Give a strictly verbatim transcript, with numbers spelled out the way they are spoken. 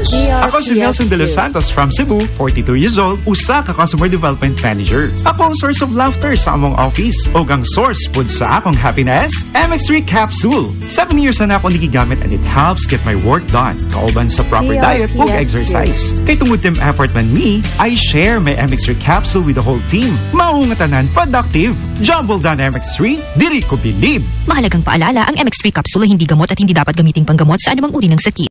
News. Ako si Nelson De Los Santos from Cebu, forty-two years old, usa ka Customer Development Manager. Ako ang source of laughter sa among office o ang source pud sa akong happiness, M X three Capsule. Seven years na ako nigigamit and it helps get my work done. Kauban sa proper D R P S diet o exercise. Kay tungod team effort man me, I share my M X three Capsule with the whole team. Maungatanan productive. Jumble down M X three, diri ko bilib. Mahalagang paalala, ang M X three capsule ay hindi gamot at hindi dapat gamiting panggamot sa anumang uri ng sakit.